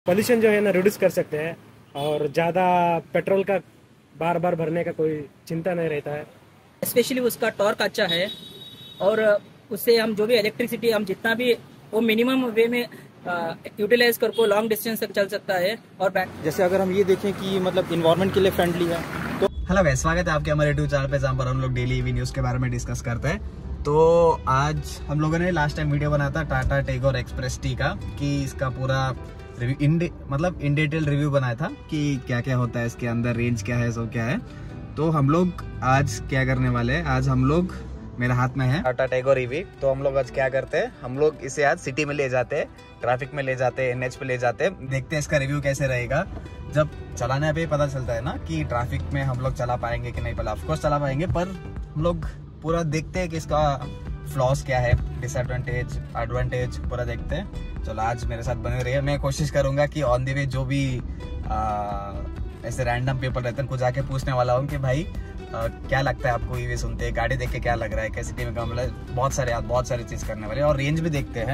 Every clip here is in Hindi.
पोल्यूशन जो है ना रिड्यूस कर सकते हैं और ज़्यादा पेट्रोल का बार बार भरने का कोई चिंता नहीं रहता है। स्पेशली उसका टॉर्क अच्छा है और उससे हम जो भी इलेक्ट्रिसिटी हम जितना भी वो मिनिमम वे में यूटिलाइज करके लॉन्ग डिस्टेंस तक चल सकता है। और जैसे अगर हम ये देखें कि मतलब इन्वायरमेंट के लिए फ्रेंडली है तो हेलो गाइस, स्वागत है आपके हमारे यूट्यूब चैनल पे जहाँ पर हम लोग डेली ईवी न्यूज़ के बारे में डिस्कस करते हैं। तो आज हम लोगों ने लास्ट टाइम वीडियो बनाया था टाटा टिगोर एक्सप्रेस टी का कि इसका पूरा रिव्यू इन डिटेल रिव्यू बनाया था कि क्या क्या होता है इसके अंदर, रेंज क्या है, सब क्या है। तो हम लोग आज क्या करने वाले हैं, आज हम लोग मेरे हाथ में है टाटा टिगोर ईवी। तो हम लोग आज क्या करते हैं, हम लोग इसे आज सिटी में ले जाते हैं, ट्रैफिक में ले जाते हैं, एनएच पे ले जाते हैं, देखते हैं इसका रिव्यू कैसे रहेगा। जब चलाने पे पता चलता है ना कि ट्रैफिक में हम लोग चला पाएंगे कि नहीं। पहले ऑफकोर्स चला पाएंगे, पर हम लोग पूरा देखते हैं कि इसका फ्लॉस क्या है, डिसएडवांटेज, एडवांटेज पूरा देखते हैं। चलो आज मेरे साथ बने रहिए। मैं कोशिश करूंगा कि ऑन द वे जो भी ऐसे रैंडम पीपल रहते हैं उनको जाके पूछने वाला हूँ कि भाई क्या लगता है आपको ईवी सुनते हैं, गाड़ी देख के क्या लग रहा है, कैसी टीम का, मतलब बहुत सारी चीज करने वाले और रेंज भी देखते हैं।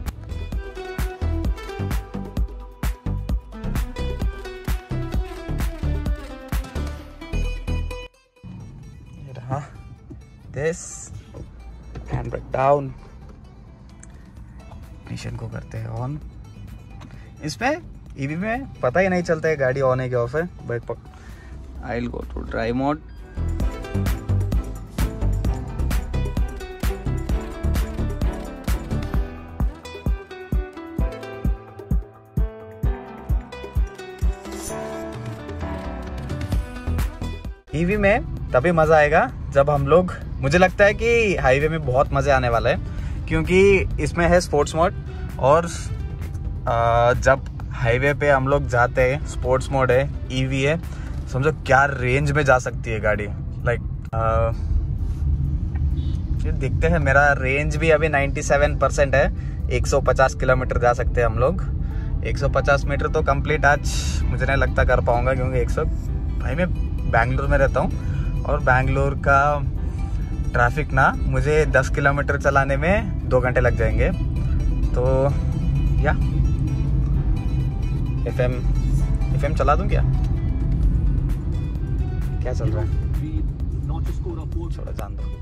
This hand brake down, mission को करते हैं ऑन। इसमें ईवी में पता ही नहीं चलता है गाड़ी ऑन है कि ऑफ है। बाइक पक I will go to drive mode. EV में तभी मजा आएगा जब हम लोग, मुझे लगता है कि हाईवे में बहुत मजे आने वाला है क्योंकि इसमें है स्पोर्ट्स मोड। और जब हाईवे पे हम लोग जाते हैं, स्पोर्ट्स मोड है, ईवी है, समझो क्या रेंज में जा सकती है गाड़ी। लाइक फिर देखते हैं। मेरा रेंज भी अभी 97% है, 150 किलोमीटर जा सकते हैं हम लोग। 150 मीटर तो कंप्लीट आज मुझे नहीं लगता कर पाऊंगा क्योंकि 100 भाई मैं बेंगलुरु में रहता हूँ और बेंगलुरु का ट्रैफिक ना मुझे 10 किलोमीटर चलाने में 2 घंटे लग जाएंगे। तो या एफएम चला दूं क्या चल रहा है, थोड़ा जान दो।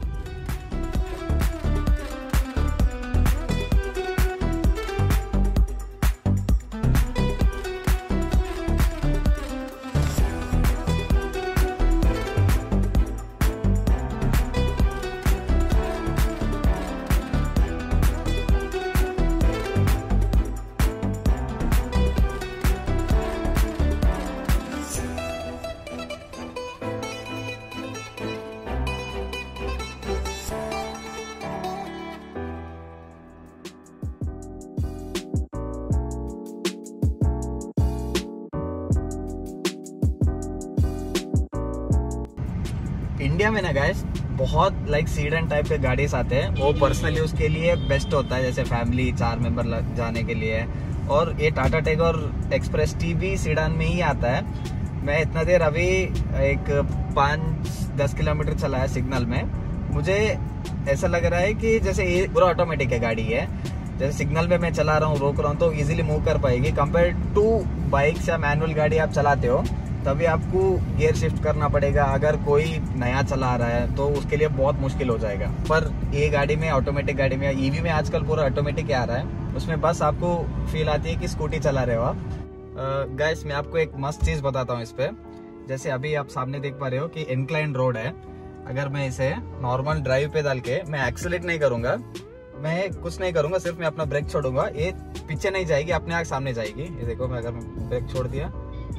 इंडिया में ना गाइस बहुत लाइक सीडन टाइप के गाड़ीज आते हैं, वो पर्सनली उसके लिए बेस्ट होता है, जैसे फैमिली 4 मेंबर जाने के लिए। और ये टाटा टिगोर एक्सप्रेस टी भी सीडन में ही आता है। मैं इतना देर अभी एक 5-10 किलोमीटर चला है सिग्नल में, मुझे ऐसा लग रहा है कि जैसे ये पूरा ऑटोमेटिक है गाड़ी है। जैसे सिग्नल में मैं चला रहा हूँ, रोक रहा हूँ तो इजीली मूव कर पाएगी। कंपेयर टू बाइक्स या मैनुअल गाड़ी आप चलाते हो तभी आपको गियर शिफ्ट करना पड़ेगा। अगर कोई नया चला रहा है तो उसके लिए बहुत मुश्किल हो जाएगा। पर ये गाड़ी में, ऑटोमेटिक गाड़ी में, ईवी में आजकल पूरा ऑटोमेटिक आ रहा है, उसमें बस आपको फील आती है कि स्कूटी चला रहे हो आप। गाइस मैं आपको एक मस्त चीज बताता हूँ इस पे। जैसे अभी आप सामने देख पा रहे हो कि इंक्लाइन रोड है। अगर मैं इसे नॉर्मल ड्राइव पे डाल के मैं एक्सेलेरेट नहीं करूंगा, मैं कुछ नहीं करूंगा, सिर्फ मैं अपना ब्रेक छोड़ूंगा, ये पीछे नहीं जाएगी, अपने आप सामने जाएगी। ये देखो, मैं अगर ब्रेक छोड़ दिया,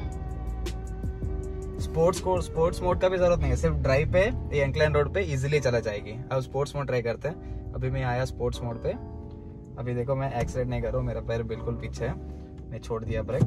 स्पोर्ट्स मोड का भी जरूरत नहीं है, सिर्फ ड्राइव पे ये इंक्लाइन रोड पे इजीली चला जाएगी। अब स्पोर्ट्स मोड ट्राई करते हैं। अभी मैं आया स्पोर्ट्स मोड पे, अभी देखो मैं एक्सीलेरेट नहीं कर रहा हूँ, मेरा पैर बिल्कुल पीछे है, मैं छोड़ दिया ब्रेक।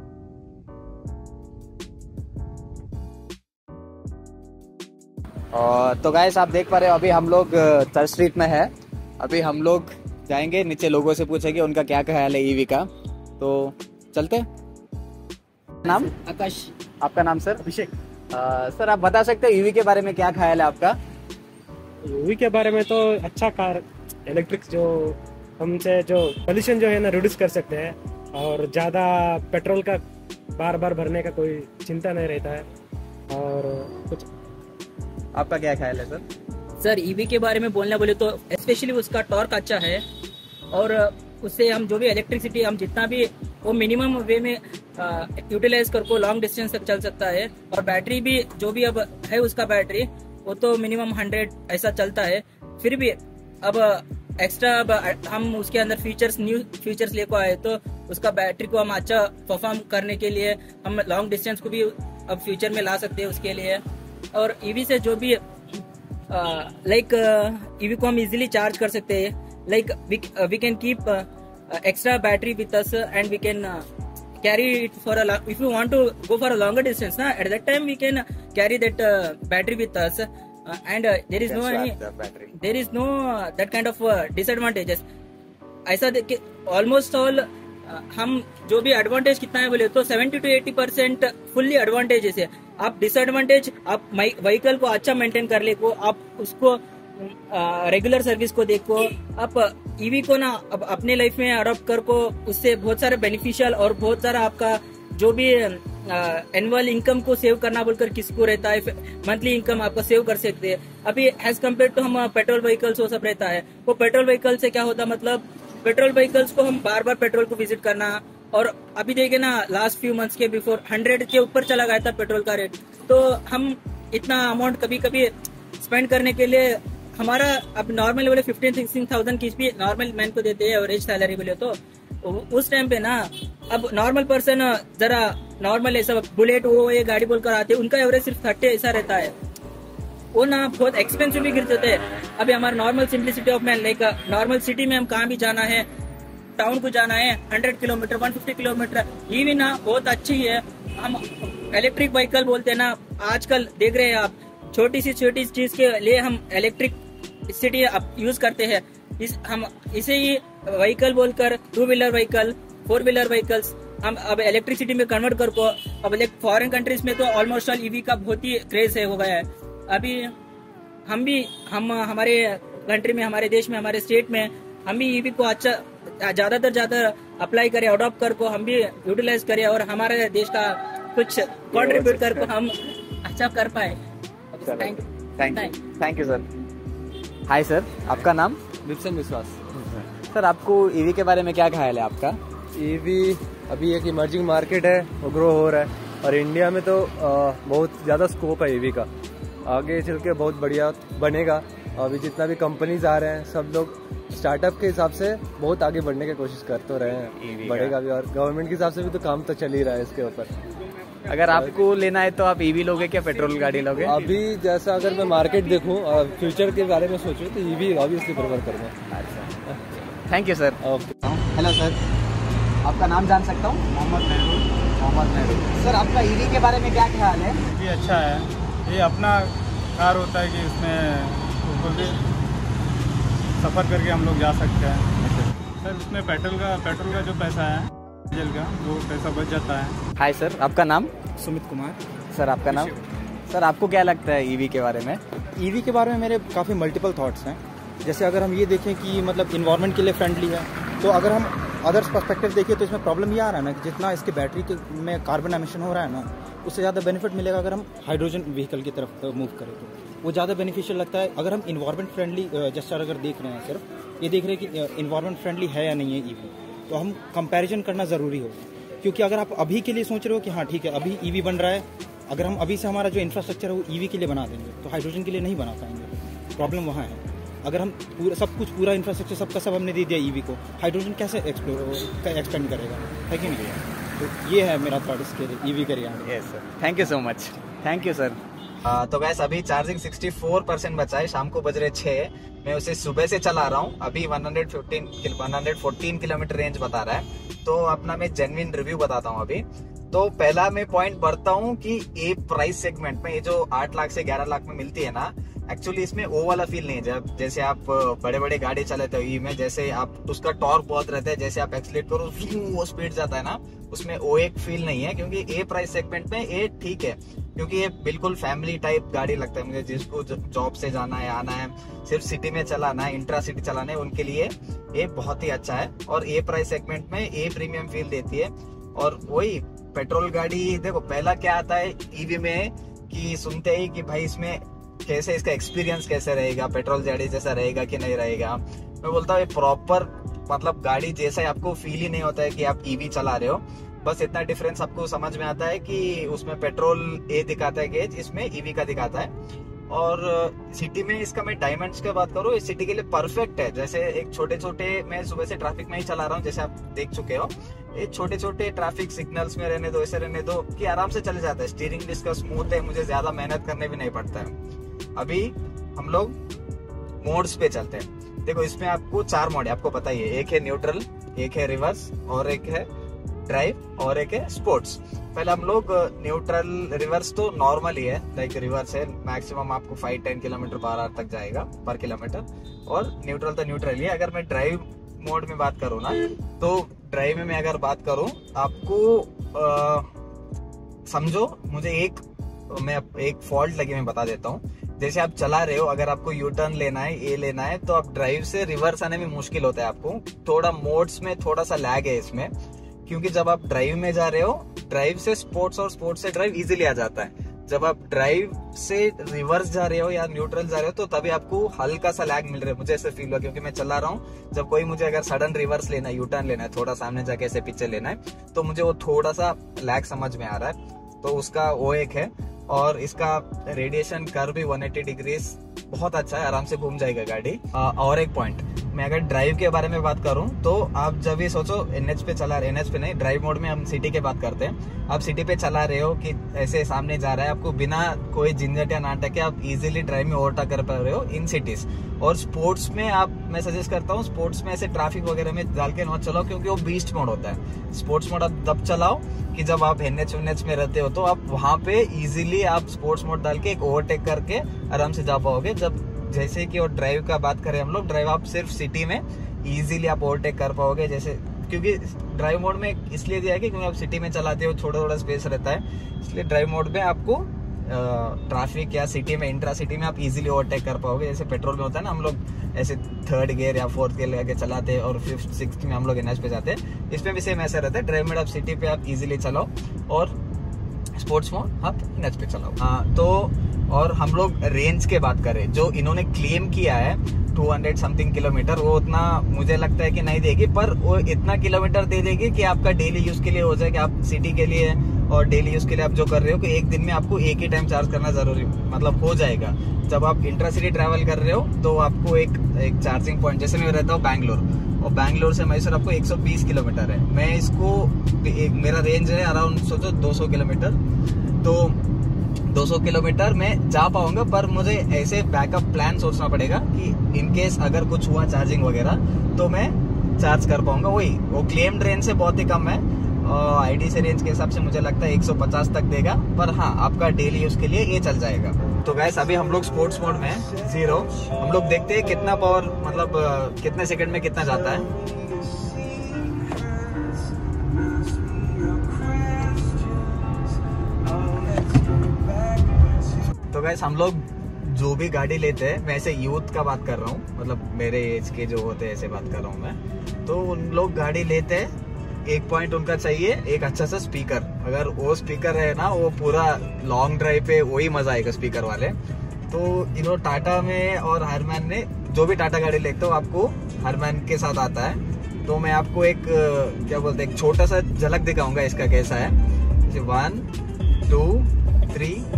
तो गाइस आप देख पा रहे हो अभी हम लोग चर्च स्ट्रीट में है। अभी हम लोग जाएंगे नीचे, लोगों से पूछेंगे उनका क्या ख्याल है ईवी का। तो चलते। नाम? आकाश। आपका नाम सर? अभिषेक। सर आप बता सकते हैं ईवी के बारे में क्या ख्याल है आपका? ईवी के बारे में तो अच्छा कार, इलेक्ट्रिक जो हमसे जो पोल्यूशन जो है ना रिड्यूस कर सकते हैं और ज़्यादा पेट्रोल का बार बार भरने का कोई चिंता नहीं रहता है। और कुछ आपका क्या ख्याल है सर? सर ईवी के बारे में बोलना बोले तो स्पेशली उसका टॉर्क अच्छा है और उससे हम जो भी इलेक्ट्रिसिटी हम जितना भी वो मिनिमम वे में यूटिलाइज करके लॉन्ग डिस्टेंस तक चल सकता है। और बैटरी भी जो भी अब है उसका बैटरी वो तो मिनिमम 100 ऐसा चलता है। फिर भी अब एक्स्ट्रा अब हम उसके अंदर न्यू फीचर्स लेकर आए तो उसका बैटरी को हम अच्छा परफॉर्म करने के लिए हम लॉन्ग डिस्टेंस को भी अब फ्यूचर में ला सकते हैं उसके लिए। और ईवी से जो भी लाइक ईवी को हम इजीली चार्ज कर सकते हैं। Like we can keep extra battery with us and we can carry it for if you want to go for a longer distance at that time we can carry that battery with us and there is no that kind of disadvantages। ऐसा देख ऑलमोस्ट ऑल हम जो भी एडवांटेज कितना है बोले तो 70 to 80% फुल्ली एडवांटेजेस है। आप डिसएडवांटेज आप व्हीकल को अच्छा मेंटेन कर ले को आप उसको रेगुलर सर्विस को देखो आप ईवी को ना अब अपने लाइफ में अडॉप्ट कर को उससे बहुत सारे बेनिफिशियल और बहुत सारा आपका जो भी एनुअल इनकम को सेव करना बोलकर किसको रहता है मंथली इनकम आपको सेव कर सकते हैं। अभी एज कम्पेयर टू हम पेट्रोल व्हीकल्स वो सब रहता है। वो पेट्रोल व्हीकल से क्या होता मतलब पेट्रोल व्हीकल्स को हम बार बार पेट्रोल को विजिट करना और अभी देखे ना लास्ट फ्यू मंथ्स के बिफोर 100 के ऊपर चला गया था पेट्रोल का रेट। तो हम इतना अमाउंट कभी कभी स्पेंड करने के लिए हमारा अब नॉर्मल बोले 15-16,000 की भी नॉर्मल मैन को देते हैं एवरेज सैलरी बोले तो उस टाइम पे ना अब नॉर्मल पर्सन जरा नॉर्मल ऐसा बुलेट वो ये गाड़ी बोलकर आते उनका एवरेज सिर्फ 30 ऐसा रहता है। वो ना बहुत एक्सपेंसिव भी गिर जाते हैं। अभी हमारा normal simplicity of man like normal city में हम कहाँ भी जाना है टाउन को जाना है 100 किलोमीटर 150 किलोमीटर ईवी ना बहुत अच्छी है। हम इलेक्ट्रिक व्हीकल बोलते हैं ना आजकल देख रहे हैं आप छोटी सी चीज के लिए हम इलेक्ट्रिक सिटी यूज करते हैं। हम इसे ही व्हीकल बोलकर 2 व्हीलर व्हीकल 4 व्हीलर व्हीकल्स हम अब इलेक्ट्रिसिटी में कन्वर्ट कर को अब फॉरेन कंट्रीज में तो ऑलमोस्ट ऑल ईवी का बहुत ही क्रेज है हो गया है। अभी हम हमारे कंट्री में हमारे देश में हमारे स्टेट में हम भी ईवी को अच्छा ज्यादा अप्लाई करें अडॉप्ट कर को हम भी यूटिलाइज करें और हमारे देश का कुछ कॉन्ट्रीब्यूट कर को हम अच्छा कर पाए। Thank you sir. Hi sir, आपका नाम? विप्सन विश्वास। सर आपको ईवी के बारे में क्या ख्याल है आपका? ईवी अभी एक इमर्जिंग मार्केट है वो ग्रो हो रहा है और इंडिया में तो बहुत ज़्यादा स्कोप है ईवी का। आगे चल के बहुत बढ़िया बनेगा। अभी जितना भी कंपनीज आ रहे हैं सब लोग स्टार्टअप के हिसाब से बहुत आगे बढ़ने की कोशिश कर तो रहे हैं, बढ़ेगा भी और गवर्नमेंट के हिसाब से भी तो काम तो चल ही रहा है इसके ऊपर। अगर आपको लेना है तो आप ईवी लोगे क्या पेट्रोल गाड़ी लोगे? अभी जैसा अगर मैं मार्केट देखूं फ्यूचर के बारे में सोचूं तो ईवी ऑब्वियसली प्रेफर करूँगा। Thank you sir. Okay. Hello sir, आपका नाम जान सकता हूँ? मोहम्मद नेहरू। सर आपका ईवी के बारे में क्या ख्याल है? ये अच्छा है। ये अपना कार होता है कि उसमें ऊपर भी सफ़र करके हम लोग जा सकते हैं। सर उसमें पेट्रोल का जो पैसा है डीजल का वो पैसा बच जाता है। हाय सर, आपका नाम? सुमित कुमार। सर आपका नाम? सर आपको क्या लगता है ईवी के बारे में? ईवी के बारे में मेरे काफ़ी मल्टीपल थॉट्स हैं। जैसे अगर हम ये देखें कि मतलब इन्वायरमेंट के लिए फ्रेंडली है तो अगर हम अदर्स पर्सपेक्टिव देखिए तो इसमें प्रॉब्लम ये आ रहा है ना कि जितना इसके बैटरी के में कार्बन एमिशन हो रहा है ना उससे ज़्यादा बेनिफिट मिलेगा अगर हम हाइड्रोजन व्हीकल की तरफ मूव करें तो वो ज़्यादा बेनिफिशियल लगता है। अगर हम इन्वायरमेंट फ्रेंडली जस्ट अगर देख रहे हैं सिर्फ ये देख रहे हैं कि इन्वायरमेंट फ्रेंडली है या नहीं है ईवी तो हम कंपैरिजन करना ज़रूरी होगा। क्योंकि अगर आप अभी के लिए सोच रहे हो कि हाँ ठीक है अभी ईवी बन रहा है, अगर हम अभी से हमारा जो इंफ्रास्ट्रक्चर है वो ईवी के लिए बना देंगे तो हाइड्रोजन के लिए नहीं बना पाएंगे। प्रॉब्लम वहाँ है। अगर हम पूरा इंफ्रास्ट्रक्चर सबका सब हमने दे दिया ईवी को, हाइड्रोजन कैसे एक्सपेंड करेगा, है कि नहीं? तो ये है मेरा थॉट इसके लिए ईवी के लिए। Yes sir, thank you so much. Thank you sir. तो गैस अभी चार्जिंग 64% बचा है, शाम को बज रहे 6। मैं उसे सुबह से चला रहा हूँ। अभी 114 किलोमीटर रेंज बता रहा है। तो अपना मैं जेन्युइन रिव्यू बताता हूँ अभी। तो पहला मैं पॉइंट बढ़ता हूँ कि ए प्राइस सेगमेंट में ये जो 8 लाख से 11 लाख में मिलती है ना, एक्चुअली इसमें वो वाला फील नहीं है। जब जैसे आप बड़े बड़े गाड़ी चलाते हो ई में, जैसे आप उसका टॉर्क बहुत रहता है, जैसे आप एक्सीलेट करो वो स्पीड जाता है ना, उसमें वो एक फील नहीं है। क्योंकि ए प्राइस सेगमेंट में ये ठीक है, क्योंकि ये बिल्कुल फैमिली टाइप गाड़ी लगता है मुझे। जिसको जॉब से जाना है, आना है, सिर्फ सिटी में चलाना है, इंट्रा सिटी चलाना है, उनके लिए ये बहुत ही अच्छा है। और ए प्राइस सेगमेंट में ए प्रीमियम फील देती है। और वही पेट्रोल गाड़ी देखो, पहला क्या आता है ईवी में कि सुनते ही कि भाई इसमें कैसे, इसका एक्सपीरियंस कैसे रहेगा, पेट्रोल गाड़ी जैसा रहेगा कि नहीं रहेगा। मैं बोलता हूँ प्रॉपर मतलब गाड़ी जैसा ही आपको फील ही नहीं होता है कि आप ईवी चला रहे हो। बस इतना डिफरेंस आपको समझ में आता है कि उसमें पेट्रोल ए दिखाता है गेज, इसमें ईवी का दिखाता है। और सिटी में इसका मैं डायमंड्स की बात करूँ, इस सिटी के लिए परफेक्ट है। जैसे एक छोटे छोटे, मैं सुबह से ट्रैफिक में ही चला रहा हूँ, जैसे आप देख चुके हो, ये छोटे छोटे ट्रैफिक सिग्नल्स में रहने दो, ऐसे रहने दो कि आराम से चले जाता है। स्टीयरिंग भी इसका स्मूथ है, मुझे ज्यादा मेहनत करने भी नहीं पड़ता है। अभी हम लोग मोड्स पे चलते हैं। देखो इसमें आपको 4 मोड है, आपको पता ही है। एक है न्यूट्रल, एक है रिवर्स, और एक है ड्राइव, और एक है स्पोर्ट्स। पहले हम लोग न्यूट्रल, रिवर्स तो नॉर्मल ही है, लाइक रिवर्स है, मैक्सिमम आपको 5-10 किलोमीटर पर आवर तक जाएगा पर किलोमीटर। और न्यूट्रल तो न्यूट्रल ही है। अगर मैं ड्राइव मोड में बात करूँ ना, तो ड्राइव में मैं अगर बात करूँ, आपको समझो मुझे एक फॉल्ट लगी, मैं बता देता हूँ। जैसे आप चला रहे हो, अगर आपको यू टर्न लेना है, ये लेना है, तो आप ड्राइव से रिवर्स आने में मुश्किल होता है आपको। थोड़ा मोड्स में थोड़ा सा लैग है इसमें, क्योंकि जब आप ड्राइव में जा रहे हो, ड्राइव से स्पोर्ट्स और स्पोर्ट्स से ड्राइव इजीली आ जाता है। जब आप ड्राइव से रिवर्स जा रहे हो या न्यूट्रल जा रहे हो, तो तभी आपको हल्का सा लैग मिल रहा है। मुझे ऐसे फील हुआ, क्योंकि मैं चला रहा हूँ। जब कोई मुझे अगर सडन रिवर्स लेना है, यू टर्न लेना है, थोड़ा सामने जाके ऐसे पीछे लेना है, तो मुझे वो थोड़ा सा लैग समझ में आ रहा है। तो उसका वो एक है। और इसका रेडिएशन कर्व भी 180 डिग्रीज बहुत अच्छा है, आराम से घूम जाएगा गाड़ी। और एक पॉइंट, मैं अगर ड्राइव के बारे में बात करूं, तो आप जब ये सोचो एनएच पे चला रहे, एनएच पे नहीं, ड्राइव मोड में हम सिटी की बात करते हैं। आप सिटी पे चला रहे हो कि ऐसे सामने जा रहा है, आपको बिना कोई झंझट या नाटक के आप इजीली ड्राइव में ओवरटेक कर पा रहे हो इन सिटीज। और स्पोर्ट्स में मैं सजेस्ट करता हूँ, स्पोर्ट्स में ऐसे ट्रैफिक वगैरह में डाल के मत चलाओ, क्योंकि वो बीस्ट मोड होता है। स्पोर्ट्स मोड आप तब चलाओ कि जब आप एनएच में रहते हो, तो आप वहां पे इजीली आप स्पोर्ट्स मोड डाल के एक ओवरटेक करके आराम से जा पाओगे। जब जैसे कि और ड्राइव का बात करें हम लोग, ड्राइव आप सिर्फ सिटी में इजीली आप ओवरटेक कर पाओगे। जैसे क्योंकि ड्राइव मोड में इसलिए दिया है कि क्योंकि आप सिटी में चलाते हो, थोड़ा स्पेस रहता है, इसलिए ड्राइव मोड में आपको ट्रैफिक या सिटी में, इंट्रा सिटी में आप इजीली ओवरटेक कर पाओगे। जैसे पेट्रोल में होता है ना, हम लोग ऐसे 3rd गियर या 4th गियर लेके चलाते हैं, और 5th 6th में हम लोग एनएच पे जाते हैं। इसमें भी सेम ऐसा रहता है। ड्राइव मोड आप सिटी पे आप इजीली चलाओ, और स्पोर्ट्स मोड आप एनएच पे चलाओ। तो और हम लोग रेंज के बात करें, जो इन्होंने क्लेम किया है 200 समथिंग किलोमीटर, वो उतना मुझे लगता है कि नहीं देगी, पर वो इतना किलोमीटर दे देगी कि आपका डेली यूज के लिए हो जाए, कि आप सिटी के लिए और डेली यूज के लिए आप जो कर रहे हो, कि एक दिन में आपको एक ही टाइम चार्ज करना जरूरी मतलब हो जाएगा। जब आप इंट्रा सिटी ट्रैवल कर रहे हो, तो आपको एक चार्जिंग पॉइंट, जैसे मैं रहता हूँ बैंगलोर, और बैंगलोर से मैसूर आपको 120 किलोमीटर है। मैं इसको मेरा रेंज है अराउंड सोचो 200 किलोमीटर, तो 200 किलोमीटर में जा पाऊंगा, पर मुझे ऐसे बैकअप प्लान सोचना पड़ेगा कि इन केस अगर कुछ हुआ चार्जिंग वगैरह, तो मैं चार्ज कर पाऊंगा। वो क्लेम्ड रेंज से बहुत ही कम है, आईडी से रेंज के हिसाब से मुझे लगता है 150 तक देगा, पर हाँ आपका डेली यूज के लिए ये चल जाएगा। तो गैस अभी हम लोग स्पोर्ट्स मोड में हैं, 0। हम लोग देखते हैं कितना पावर, मतलब कितने सेकंड में कितना जाता है। तो गैस हम लोग जो भी गाड़ी लेते हैं, मैं ऐसे यूथ का बात कर रहा हूँ, मतलब मेरे एज के जो होते हैं ऐसे बात कर रहा हूँ मैं, तो उन लोग गाड़ी लेते हैं, एक पॉइंट उनका चाहिए, एक अच्छा सा स्पीकर। अगर वो स्पीकर है ना, वो पूरा लॉन्ग ड्राइव पे वही मजा आएगा स्पीकर वाले। तो इन्होंने टाटा में और हायरमैन ने, जो भी टाटा गाड़ी लेते हो आपको हायरमैन के साथ आता है। तो मैं आपको एक क्या बोलते हैं, एक छोटा सा झलक दिखाऊंगा इसका कैसा है। 1 2 3।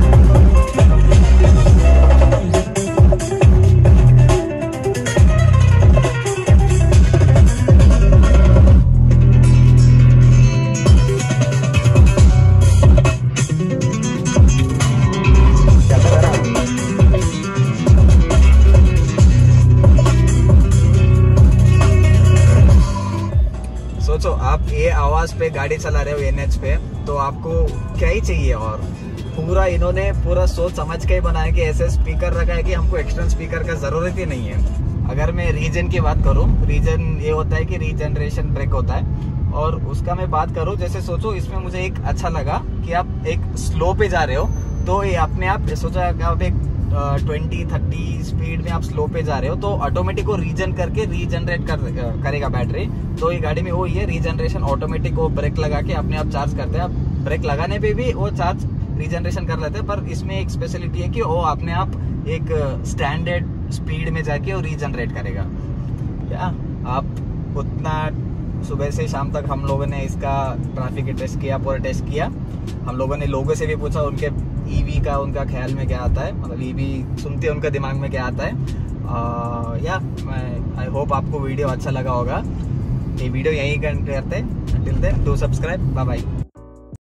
सोचो आप ये आवाज पे गाड़ी चला रहे हो एनएच पे, तो आपको क्या ही चाहिए। और पूरा इन्होंने पूरा सोच समझ के बनाया कि ऐसे स्पीकर रखा है कि हमको एक्सटर्नल स्पीकर का जरूरत ही नहीं है। अगर मैं रीजन की बात करूं, रीजन ये होता है कि रीजनरेशन ब्रेक होता है, और उसका मैं बात करूँ, जैसे सोचो इसमें मुझे एक अच्छा लगा कि आप एक स्लो पे जा रहे हो तो ये अपने आप सोचो आप एक 20-30 स्पीड में आप स्लो पे जा रहे हो तो ऑटोमेटिक वो रीजन करके रीजनरेट करेगा बैटरी। तो ये गाड़ी में वो ये रीजनरेशन ऑटोमेटिक वो ब्रेक लगा के अपने आप चार्ज करते हैं। आप ब्रेक लगाने पे भी वो चार्ज रीजनरेशन कर लेते हैं, पर इसमें एक स्पेशलिटी है कि वो अपने आप एक स्टैंडर्ड स्पीड में जाके वो रीजनरेट करेगा। या आप उतना सुबह से शाम तक हम लोगों ने इसका ट्रैफिक टेस्ट किया, पूरा टेस्ट किया। हम लोगों ने लोगों से भी पूछा उनके ईवी का उनका ख्याल में क्या आता है, मतलब ईवी सुनते उनका दिमाग में क्या आता है। या आई होप आपको वीडियो अच्छा लगा होगा। ये वीडियो यहीं करते हैं। Till then do subscribe, bye bye.